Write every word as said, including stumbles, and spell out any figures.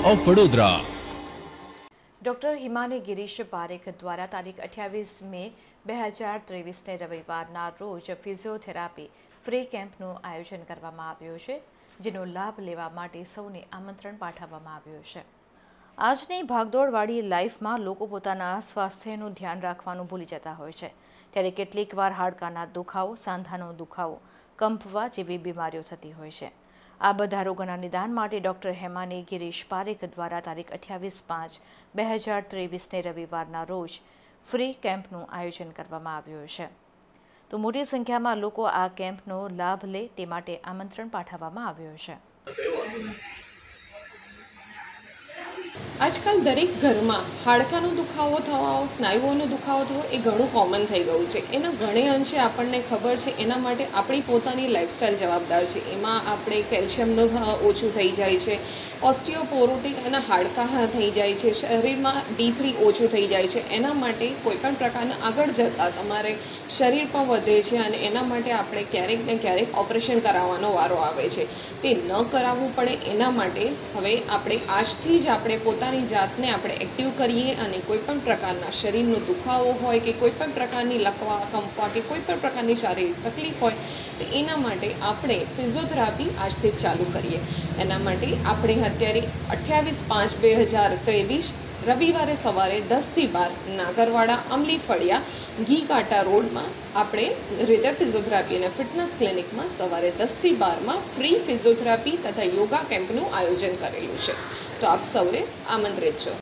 Of Vadodara. Doctor Himani Girish Parekh द्वारा तारीख अठावीस मे બે હજાર ત્રેવીસને રવિવારના રોજ ફિઝિયોથેરાપી ફ્રી કેમ્પનું આયોજન કરવામાં આવ્યું છે, જેનો લાભ લેવા માટે સૌને આમંત્રણ પાઠવવામાં આવ્યું છે। આજની ભાગદોડવાળી લાઈફમાં લોકો પોતાના સ્વાસ્થ્યનું ધ્યાન રાખવાનું ભૂલી જતા હોય છે, ત્યારે કેટલીકવાર હાડકાના દુખાવો, સાંધાનો દુખાવો, કંપવા જેવી બીમારીઓ થતી હોય છે। આ બધા રોગોના નિદાન માટે ડૉક્ટર હિમાની ગિરીશ પારેખ દ્વારા તારીખ અઠ્યાવીસ પાંચ બે હજાર ત્રેવીસને રવિવારના રોજ ફ્રી કેમ્પનું આયોજન કરવામાં આવ્યું છે, તો મોટી સંખ્યામાં લોકો આ કેમ્પનો લાભ લે તે માટે આમંત્રણ પાઠવવામાં આવ્યું છે। આજકાલ દરેક ઘરમાં હાડકાનો દુખાવો થવો, સ્નાયુઓનો દુખાવો થવો એ ઘણું કોમન થઈ ગયું છે। એના ઘણે અંશે આપણને ખબર છે, એના માટે આપણી પોતાની લાઈફસ્ટાઈલ જવાબદાર છે। એમાં આપણે કેલ્શિયમનું ઓછું થઈ જાય છે, ઓસ્ટિયોપોરોટિક એના હાડકાં થઈ જાય છે, શરીરમાં ડી થ્રી ઓછું થઈ જાય છે। એના માટે કોઈપણ પ્રકારના આગળ જતાં તમારે શરીર પણ વધે છે અને એના માટે આપણે ક્યારેક ને ક્યારેક ઓપરેશન કરાવવાનો વારો આવે છે। તે ન કરાવવું પડે એના માટે હવે આપણે આજથી જ આપણે પોતાની જાતને આપણે એક્ટિવ કરીએ અને કોઈપણ પ્રકારના શરીરનો દુખાવો હોય કે કોઈપણ પ્રકારની લકવા, કંપવા કે કોઈપણ પ્રકારની શારીરિક તકલીફ હોય તો એના માટે આપણે ફિઝિયોથેરાપી આજથી જ ચાલુ કરીએ। એના માટે આપણે અત્યારે અઠ્યાવીસ પાંચ બે હજાર ત્રેવીસ રવિવારે સવારે દસથી બાર નાગરવાડા અમલી ફળિયા ઘી કાંટા રોડમાં આપણે હૃદય ફિઝિયોથેરાપી અને ફિટનેસ ક્લિનિકમાં સવારે દસથી બારમાં ફ્રી ફિઝિયોથેરાપી તથા યોગા કેમ્પનું આયોજન કરેલું છે, તો આપ સૌને આમંત્રિત છો।